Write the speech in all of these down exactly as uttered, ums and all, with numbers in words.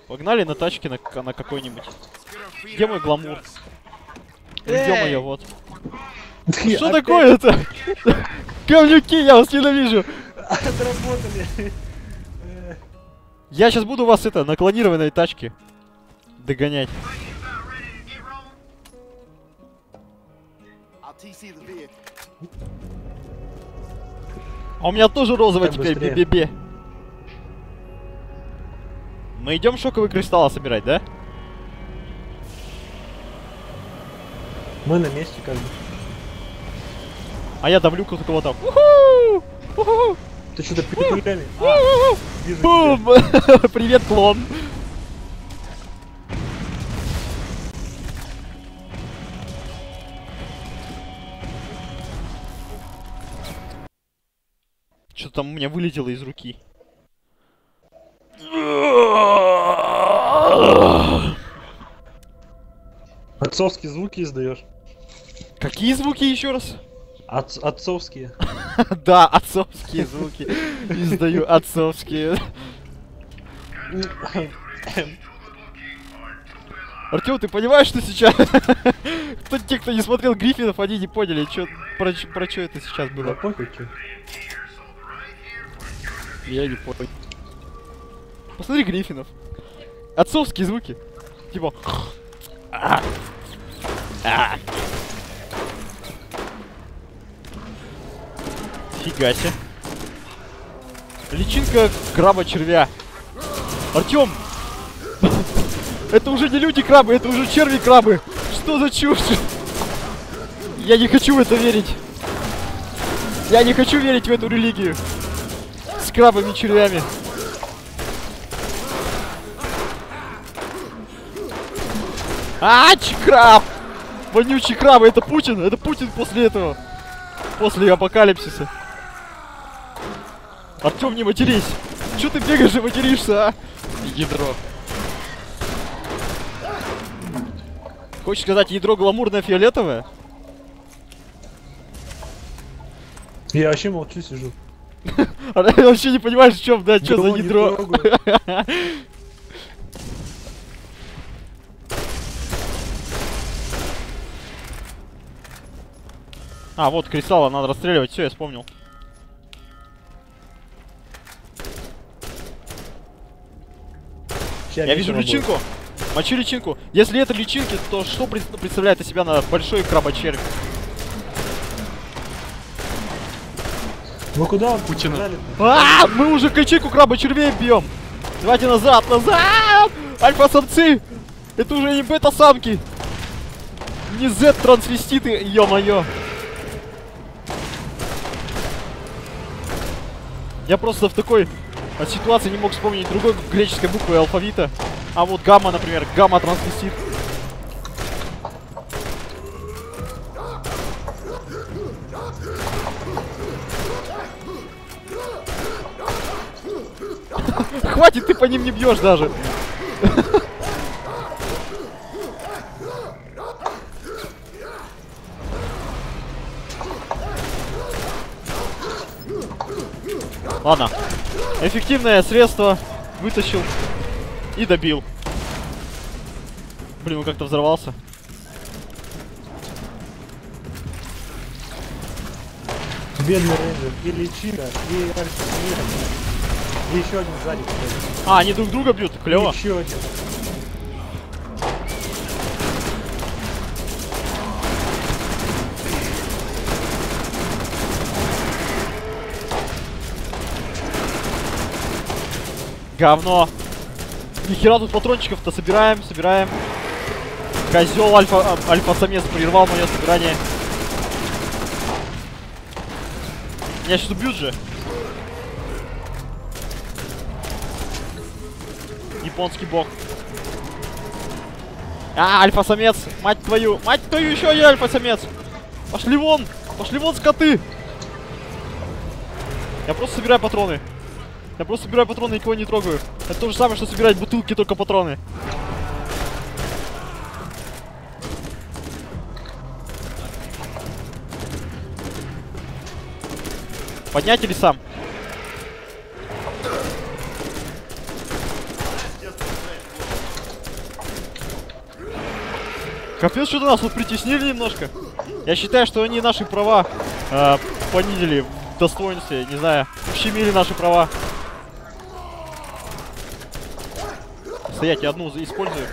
Погнали на тачке на, на какой-нибудь. Где мой гламур? Ё-моё, вот. Что такое-то? Говнюки, я вас ненавижу. Отработали. Я сейчас буду вас это, на клонированной тачке догонять. А у меня тоже розовая теперь, би-би-би. Мы идем шоковый кристалл собирать, да? Мы на месте как бы. А я давлю кого-то. Уху! Уху! Ты что-то перепрыгали? Бум! Привет, клон! Что там у меня вылетело из руки? Отцовские звуки издаешь. Какие звуки еще раз? От отцовские. Да, отцовские звуки. Издаю отцовские. Артём, ты понимаешь, что сейчас? Кто, те, кто не смотрел Гриффинов, они не поняли, чё, про, про что это сейчас было. Да пофиг, чё. Я не понял. Посмотри Гриффинов. Отцовские звуки. Типа... А. А. Фига себе. Личинка краба-червя. Артём! Это уже не люди-крабы, это уже черви-крабы. Что за чушь? Я не хочу в это верить. Я не хочу верить в эту религию. С крабами-червями. А, краб! Вонючий краб, это Путин, это Путин после этого. После апокалипсиса. Артём, не матерись. Чё ты бегаешь и материшься, а? Ядро. Хочешь сказать, ядро гламурное фиолетовое? Я вообще молчу, сижу. А ты вообще не понимаешь, в чем, да, что за ядро? А, вот кристалла надо расстреливать, все, я вспомнил. Сейчас Я вижу личинку. Мочи личинку. Если это личинки, то что представляет из себя на большой крабочервь? Ну куда? Путина. А, мы уже личинку краба-червей бьем. Давайте назад, назад! Альфа-самцы! Это уже не бета-самки. Не Z-трансвеститы, ё-моё. Я просто в такой ситуации не мог вспомнить другой греческой буквы алфавита. А вот гамма, например, гамма-трансвестит. Хватит, ты по ним не бьешь даже. Ладно. Эффективное средство вытащил и добил. Блин, он как-то взорвался. Бедный рейнджер. И личина, и альфа. И еще один сзади. А, они друг друга бьют? Клево. Еще один. Говно. Нихера тут патрончиков-то собираем, собираем. Козел альфа, альфа-самец прервал мое собирание. Меня сейчас убьют же. Японский бог. А, альфа-самец. Мать твою. Мать твою, еще один альфа-самец. Пошли вон. Пошли вон, скоты. Я просто собираю патроны. Я просто собираю патроны, никого не трогаю. Это то же самое, что собирать бутылки, только патроны. Поднять или сам? Капец, что-то нас тут притеснили немножко. Я считаю, что они наши права э, понизили в достоинстве, не знаю, ущемили наши права. Стоять, я одну использую.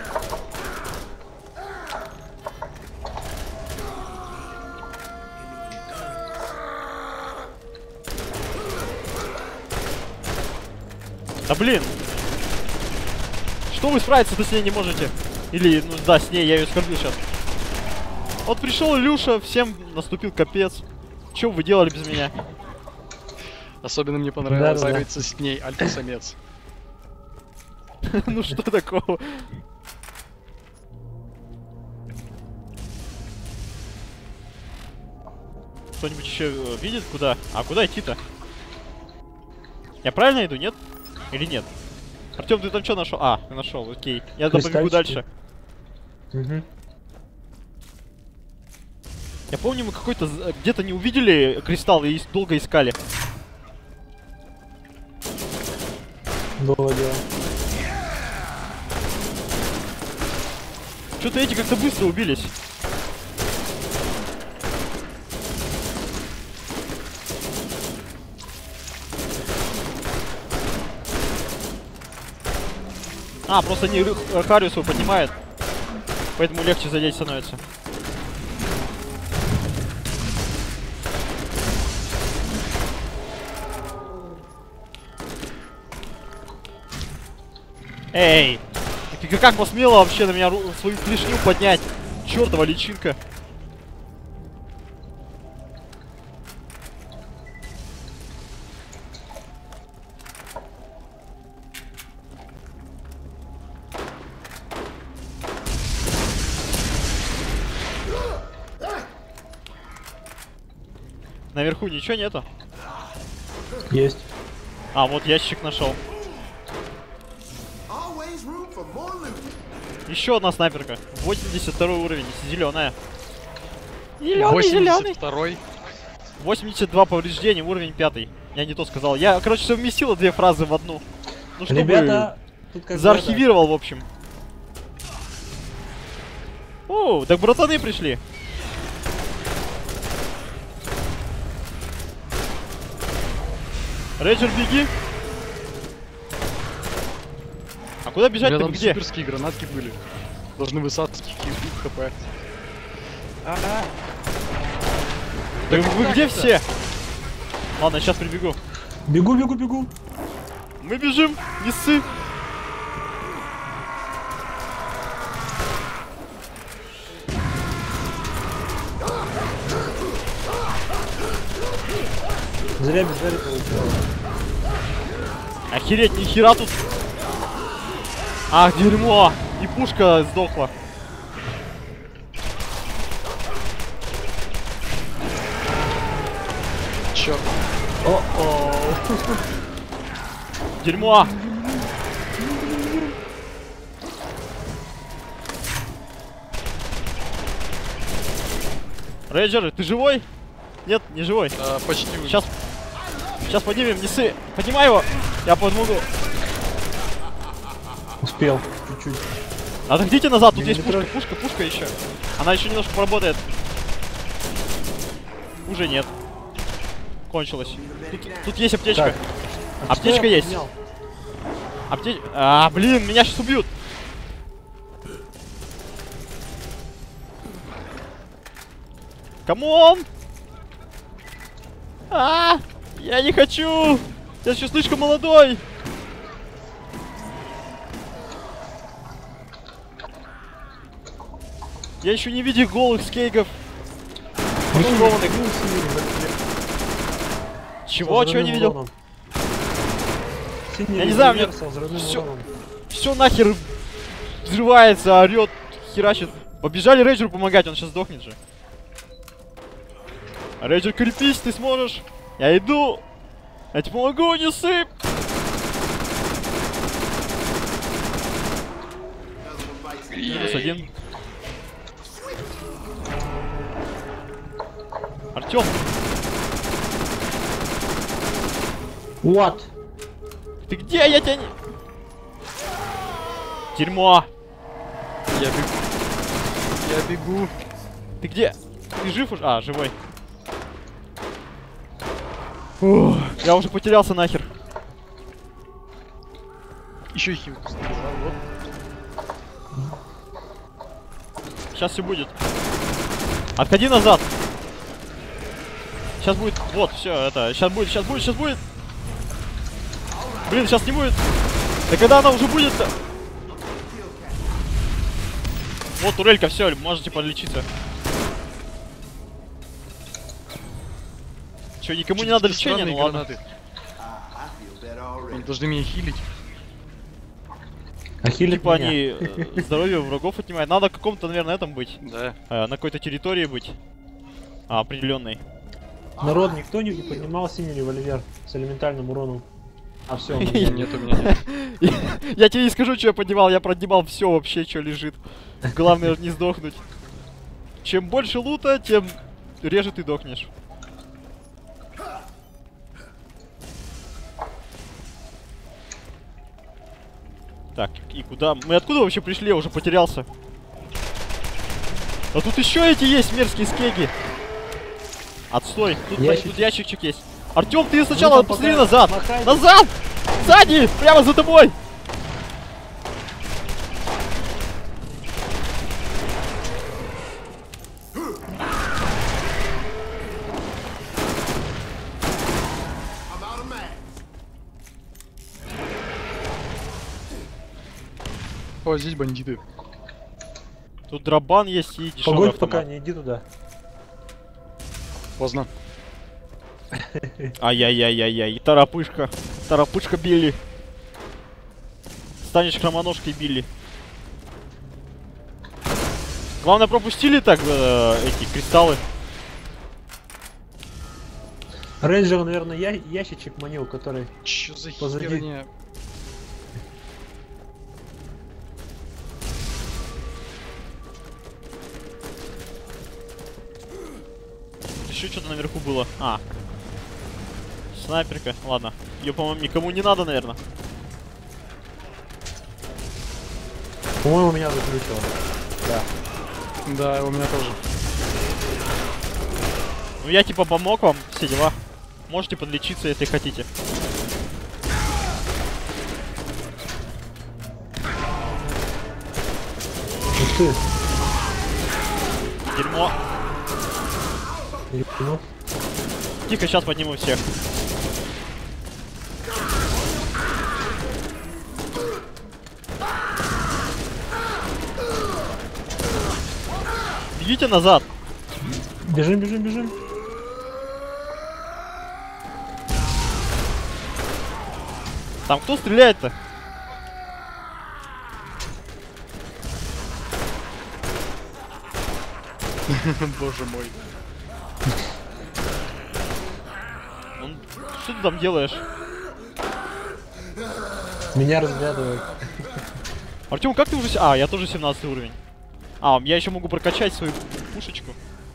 Да блин! Что вы справиться-то с ней не можете? Или, ну да, с ней, я ее оскорбил сейчас. Вот пришел Илюша, всем наступил капец. Что вы делали без меня? Особенно мне понравилось Да-да-да. биться с ней, альфа-самец. Ну что такого? Кто-нибудь еще э, видит куда? А куда идти-то? Я правильно иду, нет? Или нет? Артем, ты там что нашел? А, ты нашел, окей. Я там побегу Кристальчики. дальше. Угу. Я помню, мы какой-то где-то не увидели кристалл и долго искали. Было дело. Что-то эти как-то быстро убились. А, просто они Хариусу поднимают. Поэтому легче задеть становится. Эй! Ты как посмела вообще на меня свою клешню поднять? Чёртова личинка. Наверху ничего нету? Есть. А, вот ящик нашел. Еще одна снайперка. восемьдесят второй уровень, зеленая. Зеленый, зеленый. восемьдесят второй. восемьдесят два повреждения, уровень пятый. Я не то сказал. Я, короче, совместила две фразы в одну. Ну, чтобы Ребята, тут как бы заархивировал, в общем. О, так братаны пришли. Рейджер, беги. А куда бежать-то? Рядом Где? суперские гранатки были. Должны высадки хп. Да вы, вы где все? Ладно, сейчас прибегу. это- Бегу, бегу, бегу. Мы бежим, не ссы. Зря бежали, получилось. Охереть, ни хера тут. Ах, дерьмо. И пушка сдохла. Черт. О-о. Дерьмо. Рейджер, ты живой? Нет, не живой. А, почти вы. Сейчас, сейчас поднимем, не ссы. Поднимай его. Я помогу. Успел. Чуть-чуть. Отойдите назад, тут есть пушка, Миллиметровый. пушка, пушка еще. Она еще немножко поработает. Уже нет. Кончилось. Тут, тут есть аптечка. Так. А Аптечка что я есть. поднял? Аптечка. А, блин, меня сейчас убьют. Камон! А, я не хочу. Я еще слишком молодой. Я еще не видел голых скейгов. Маскированных. Чего? Чего не видел? Я не знаю, мне всё- Все нахер взрывается, орет, херачит. Побежали Рейджеру помогать, он сейчас сдохнет же. Рейджер, крепись, ты сможешь. Я иду. Я тебе помогу, не сыпь. Минус один. Артем, What? ты где? Я тебя не... Дерьмо. Я бегу. Я бегу. Ты где? Ты жив уж? А, живой. Ух, я уже потерялся нахер. Еще и хил. Вот. Сейчас все будет. Отходи назад. Сейчас будет. Вот, все, это. Сейчас будет, сейчас будет, сейчас будет. Блин, сейчас не будет. Да когда она уже будет-то? Вот турелька, все, можете подлечиться. Че, никому не надо лечения? Ну ладно. Они должны меня хилить. А хилит Типа меня. они э, здоровье у врагов отнимают. Надо в каком-то, наверное, этом быть. Да. Э, на какой-то территории быть. А, определенной. Народ, никто не поднимал синий револьвер с элементальным уроном. А все, Нет, у меня нет. Я тебе не скажу, что я поднимал. Я проднимал все вообще, что лежит. Главное не сдохнуть. Чем больше лута, тем реже ты дохнешь. Так, и куда? Мы откуда вообще пришли? Я уже потерялся. А тут еще эти есть мерзкие скеги. Отстой. Тут, Ящик. тут ящичек есть. Артем, ты сначала там посмотри пока назад. махайте. Назад! Сзади! Прямо за тобой! О, здесь бандиты. Тут дробан есть и дешевый Погодь, автомат. пока не иди туда. Поздно. Ай-яй-яй-яй-яй. Торопышка. Торопышка Билли. Станешь хромоножкой Билли. Главное, пропустили так э, эти кристаллы. Рейнджер, наверное, я ящичек манил, который... Чё за Позади. херня? Еще что-то наверху было. А. Снайперка. Ладно. Ее, по-моему, никому не надо, наверное. По-моему, меня заключило. Да. Да, у меня тоже. Ну, я типа помог вам, все дела. Можете подлечиться, если хотите. Ух ты. Дерьмо. Ну, Тихо, сейчас подниму всех. Бегите назад. бежим, бежим, бежим. Там кто стреляет-то? Боже мой. Он... Что ты там делаешь? Меня разглядывают. Артем, как ты уже... с- А, я тоже семнадцатый уровень. А, я еще могу прокачать свою пушечку.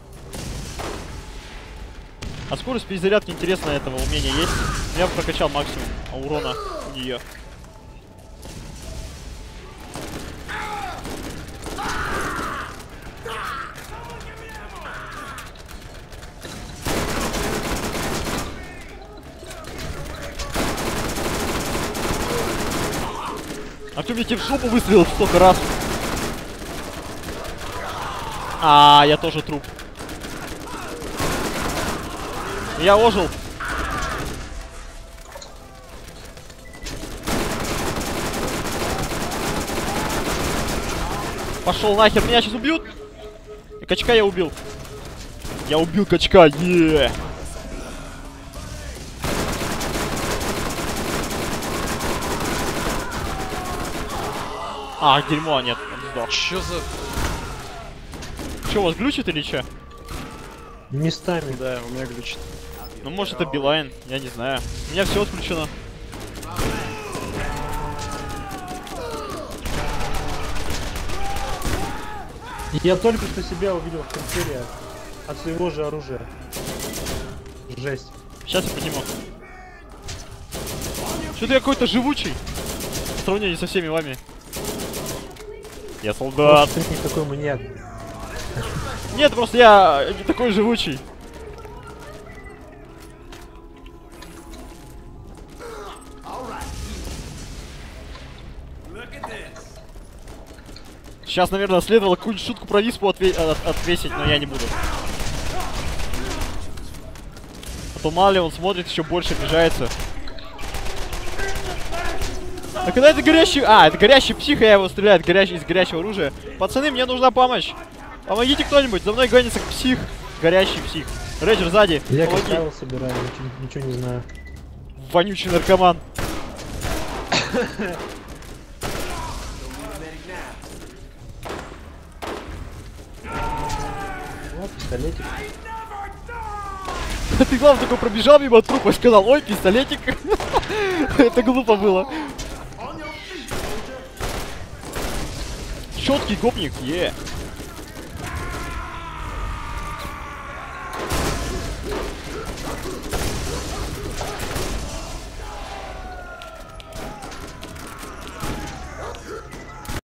А скорость перезарядки, интересно, этого умения есть? Я прокачал максимум а урона у нее. Артем, я тебе в жопу выстрелил столько раз. А, я тоже труп. Я ожил. Пошел нахер, меня сейчас убьют. И качка я убил. Я убил качка, е. А, дерьмо, нет, он сдох. Чё за... Че, у вас глючит или че? Местами. Да, у меня глючит. Ну, может, это Билайн, я не знаю. У меня все отключено. Я только что себя увидел в консерве от своего же оружия. Жесть. Сейчас я подниму. Что-то я какой-то живучий. В сравнении со всеми вами. Я солдат. Смотри, какой маньяк. Нет, просто я не такой живучий. Сейчас, наверное, следовало какую-нибудь шутку про виспу отве от отвесить, но я не буду. А то мало ли он смотрит, еще больше обижается. А когда это горящий... А, это горящий псих, я его стреляю горящий, из горящего оружия. Пацаны, мне нужна помощь. Помогите кто-нибудь, за мной гонится псих. Горящий псих. Рейджер сзади. Я как Помоги. правило собираю, ничего, ничего не знаю. Вонючий наркоман. Вот, пистолетик. Ты, главное, такой пробежал мимо трупа и сказал: ой, пистолетик. Это глупо было. Четкий гопник, е.